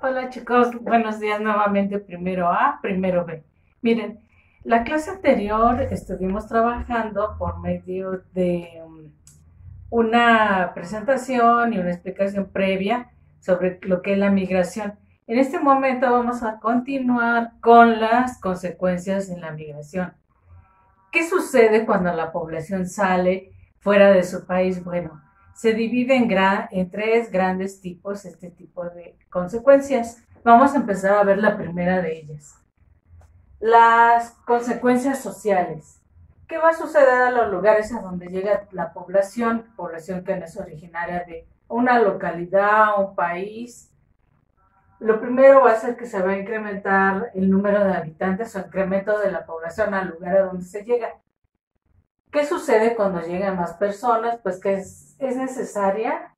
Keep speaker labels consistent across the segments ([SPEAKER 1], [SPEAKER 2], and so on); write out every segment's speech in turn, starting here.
[SPEAKER 1] Hola chicos, buenos días nuevamente, primero A, primero B. Miren, la clase anterior estuvimos trabajando por medio de una presentación y una explicación previa sobre lo que es la migración. En este momento vamos a continuar con las consecuencias de la migración. ¿Qué sucede cuando la población sale fuera de su país? Bueno, se divide en tres grandes tipos este tipo de consecuencias. Vamos a empezar a ver la primera de ellas. Las consecuencias sociales. ¿Qué va a suceder a los lugares a donde llega la población que no es originaria de una localidad, un país? Lo primero va a ser que se va a incrementar el número de habitantes o incremento de la población al lugar a donde se llega. ¿Qué sucede cuando llegan más personas? Pues que es necesaria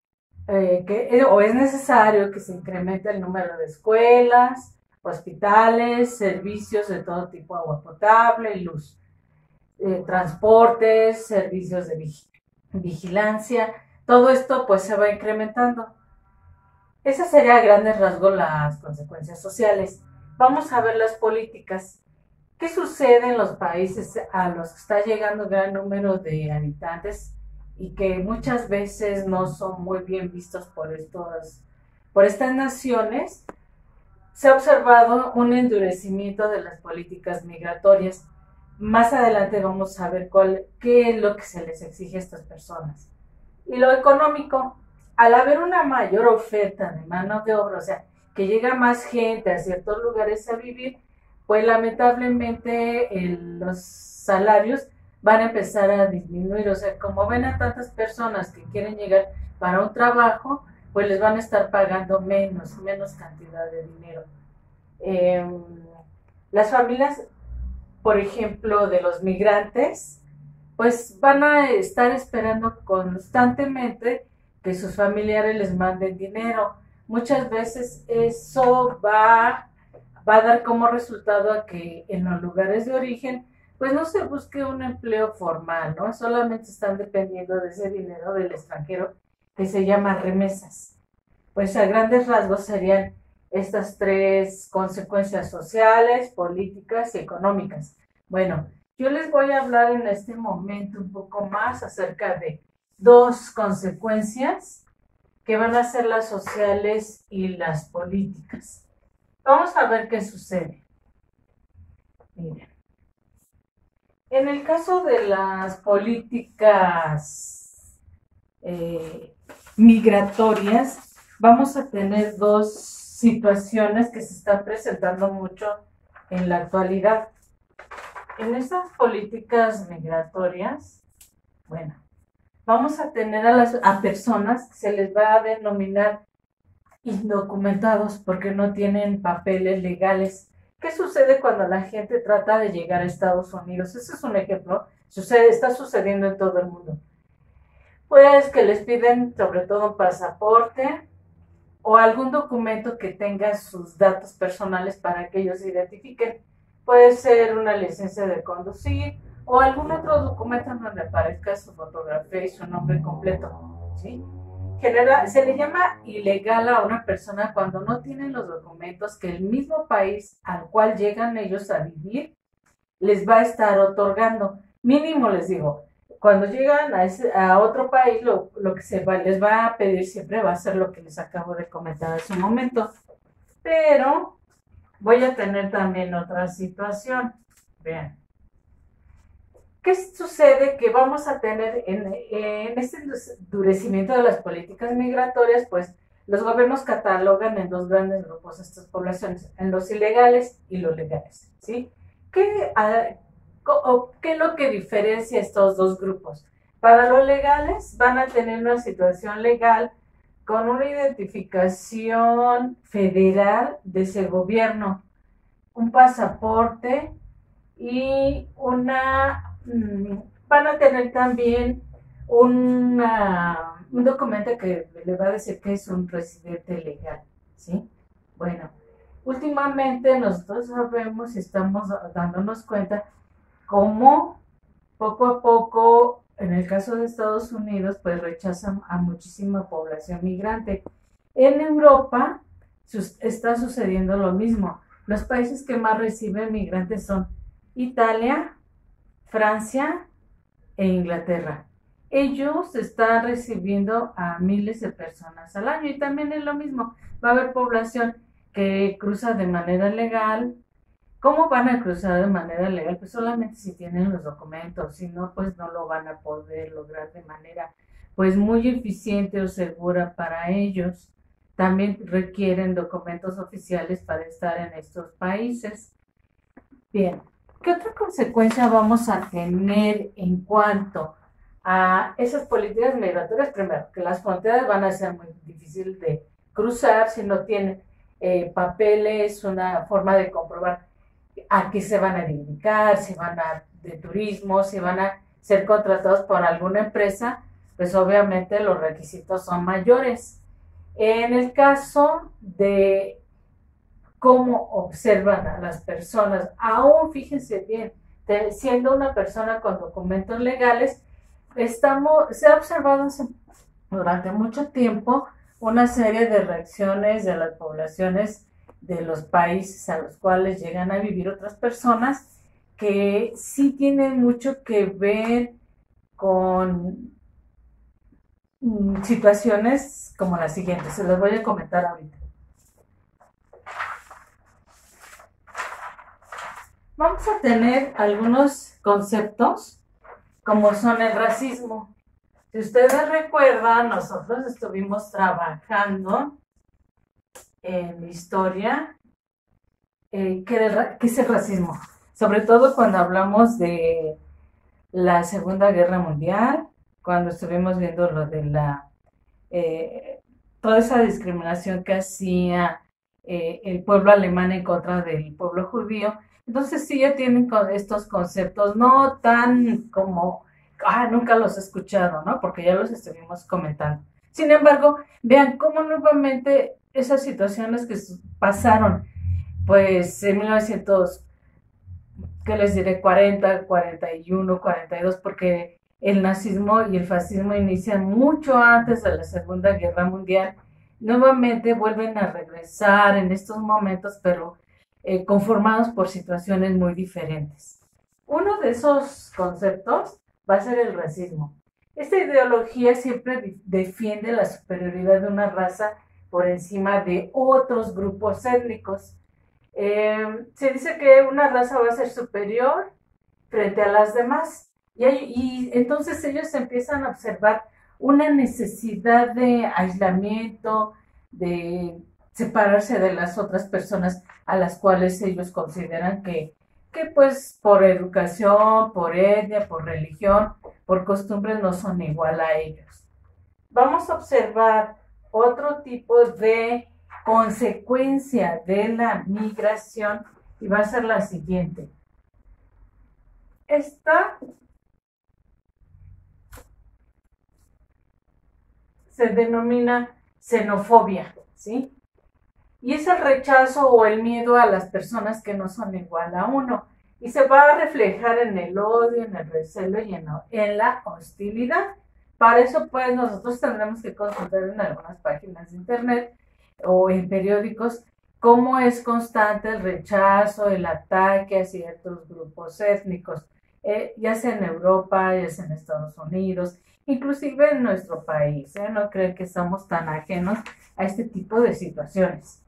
[SPEAKER 1] o es necesario que se incremente el número de escuelas, hospitales, servicios de todo tipo, agua potable, luz, transportes, servicios de vigilancia. Todo esto pues se va incrementando. Esas serían a grandes rasgos las consecuencias sociales. Vamos a ver las políticas. ¿Qué sucede en los países a los que está llegando un gran número de habitantes y que muchas veces no son muy bien vistos por estas naciones? Se ha observado un endurecimiento de las políticas migratorias. Más adelante vamos a ver qué es lo que se les exige a estas personas. Y lo económico, al haber una mayor oferta de mano de obra, o sea, que llega más gente a ciertos lugares a vivir, pues lamentablemente los salarios van a empezar a disminuir. O sea, como ven a tantas personas que quieren llegar para un trabajo, pues les van a estar pagando menos cantidad de dinero. Eh, las familias, por ejemplo, de los migrantes, pues van a estar esperando constantemente que sus familiares les manden dinero. Muchas veces eso va a dar como resultado a que en los lugares de origen pues no se busque un empleo formal, ¿no? Solamente están dependiendo de ese dinero del extranjero que se llama remesas. Pues a grandes rasgos serían estas tres consecuencias sociales, políticas y económicas. Bueno, yo les voy a hablar en este momento un poco más acerca de dos consecuencias que van a ser las sociales y las políticas. Vamos a ver qué sucede. Miren, en el caso de las políticas migratorias, vamos a tener dos situaciones que se están presentando mucho en la actualidad. En estas políticas migratorias, bueno, vamos a tener a personas que se les va a denominar indocumentados porque no tienen papeles legales. ¿Qué sucede cuando la gente trata de llegar a Estados Unidos? Ese es un ejemplo. Está sucediendo en todo el mundo. Pues que les piden sobre todo un pasaporte o algún documento que tenga sus datos personales para que ellos se identifiquen. Puede ser una licencia de conducir o algún otro documento en donde aparezca su fotografía y su nombre completo, ¿sí? Se le llama ilegal a una persona cuando no tienen los documentos que el mismo país al cual llegan ellos a vivir les va a estar otorgando. Mínimo les digo, cuando llegan a otro país, lo que les va a pedir siempre va a ser lo que les acabo de comentar hace un momento. Pero voy a tener también otra situación. Vean. ¿Qué sucede? Que vamos a tener en este endurecimiento de las políticas migratorias, pues los gobiernos catalogan en dos grandes grupos estas poblaciones, en los ilegales y los legales, ¿sí? ¿Qué es lo que diferencia estos dos grupos? Para los legales van a tener una situación legal con una identificación federal de ese gobierno, un pasaporte y van a tener también un documento que le va a decir que es un residente legal, ¿sí? Bueno, últimamente nosotros sabemos y estamos dándonos cuenta cómo poco a poco, en el caso de Estados Unidos, pues rechazan a muchísima población migrante. En Europa está sucediendo lo mismo. Los países que más reciben migrantes son Italia, Francia e Inglaterra. Ellos están recibiendo a miles de personas al año y también es lo mismo. Va a haber población que cruza de manera legal. ¿Cómo van a cruzar de manera legal? Pues solamente si tienen los documentos, si no, pues no lo van a poder lograr de manera pues muy eficiente o segura para ellos. También requieren documentos oficiales para estar en estos países. Bien, ¿qué otra consecuencia vamos a tener en cuanto a esas políticas migratorias? Primero, que las fronteras van a ser muy difíciles de cruzar si no tienen papeles, una forma de comprobar a qué se van a dedicar, si van a de turismo, si van a ser contratados por alguna empresa, pues obviamente los requisitos son mayores. En el caso de cómo observan a las personas, aún fíjense bien, siendo una persona con documentos legales, se ha observado durante mucho tiempo una serie de reacciones de las poblaciones de los países a los cuales llegan a vivir otras personas que sí tienen mucho que ver con situaciones como las siguientes. Se las voy a comentar ahorita. Vamos a tener algunos conceptos como son el racismo. Si ustedes recuerdan, nosotros estuvimos trabajando en historia, ¿qué es el racismo? Sobre todo cuando hablamos de la Segunda Guerra Mundial, cuando estuvimos viendo lo de toda esa discriminación que hacía el pueblo alemán en contra del pueblo judío. Entonces sí ya tienen estos conceptos no tan como, nunca los he escuchado, ¿no? Porque ya los estuvimos comentando. Sin embargo, vean cómo nuevamente esas situaciones que pasaron, pues en 1900, ¿qué les diré? 40, 41, 42, porque el nazismo y el fascismo inician mucho antes de la Segunda Guerra Mundial. Nuevamente vuelven a regresar en estos momentos, pero conformados por situaciones muy diferentes. Uno de esos conceptos va a ser el racismo. Esta ideología siempre defiende la superioridad de una raza por encima de otros grupos étnicos. Se dice que una raza va a ser superior frente a las demás y entonces ellos empiezan a observar una necesidad de aislamiento, de separarse de las otras personas a las cuales ellos consideran que pues por educación, por etnia, por religión, por costumbres no son igual a ellos. Vamos a observar otro tipo de consecuencia de la migración y va a ser la siguiente. Esta se denomina xenofobia, ¿sí? Y es el rechazo o el miedo a las personas que no son igual a uno. Y se va a reflejar en el odio, en el recelo y en la hostilidad. Para eso, pues, nosotros tendremos que consultar en algunas páginas de internet o en periódicos cómo es constante el rechazo, el ataque a ciertos grupos étnicos, ya sea en Europa, ya sea en Estados Unidos, inclusive en nuestro país. No creen que somos tan ajenos a este tipo de situaciones.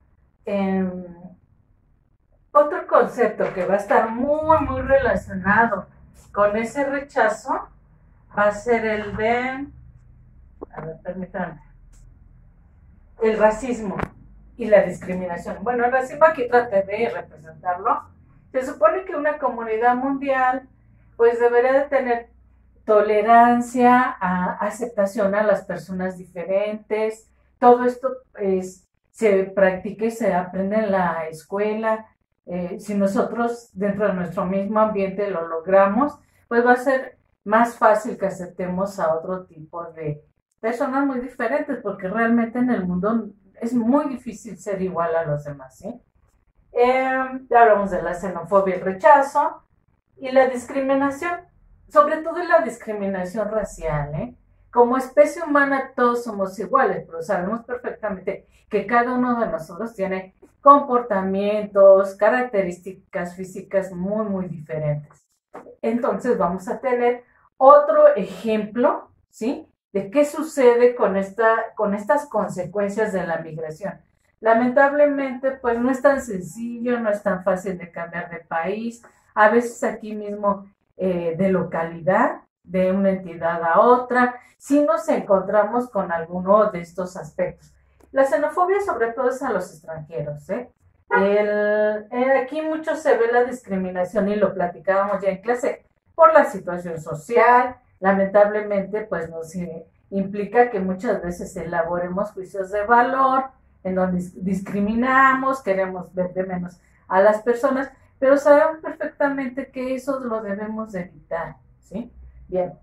[SPEAKER 1] Otro concepto que va a estar muy, muy relacionado con ese rechazo va a ser el de, permítanme, el racismo y la discriminación. Bueno, el racismo aquí traté de representarlo. Se supone que una comunidad mundial pues debería de tener tolerancia, aceptación a las personas diferentes. Todo esto se practica y se aprende en la escuela. Si nosotros dentro de nuestro mismo ambiente lo logramos, pues va a ser más fácil que aceptemos a otro tipo de personas muy diferentes, porque realmente en el mundo es muy difícil ser igual a los demás, ¿sí? Ya hablamos de la xenofobia, el rechazo y la discriminación, sobre todo la discriminación racial, Como especie humana todos somos iguales, pero sabemos perfectamente que cada uno de nosotros tiene comportamientos, características físicas muy, muy diferentes. Entonces vamos a tener otro ejemplo, ¿sí? De qué sucede con estas consecuencias de la migración. Lamentablemente, pues no es tan sencillo, no es tan fácil de cambiar de país, a veces aquí mismo de localidad, de una entidad a otra, si nos encontramos con alguno de estos aspectos. La xenofobia sobre todo es a los extranjeros, ¿eh? Aquí mucho se ve la discriminación y lo platicábamos ya en clase por la situación social, lamentablemente pues nos implica que muchas veces elaboremos juicios de valor en donde discriminamos, queremos ver de menos a las personas, pero sabemos perfectamente que eso lo debemos de evitar, ¿sí? Bien.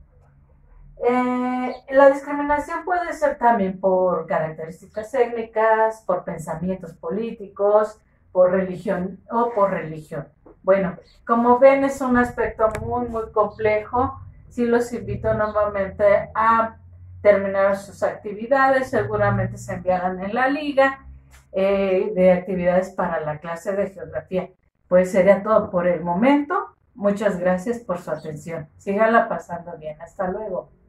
[SPEAKER 1] La discriminación puede ser también por características étnicas, por pensamientos políticos, por religión o por religión. Bueno, como ven es un aspecto muy, muy complejo. Sí los invito nuevamente a terminar sus actividades, seguramente se enviarán en la liga de actividades para la clase de geografía. Pues sería todo por el momento. Muchas gracias por su atención. Síganla pasando bien. Hasta luego.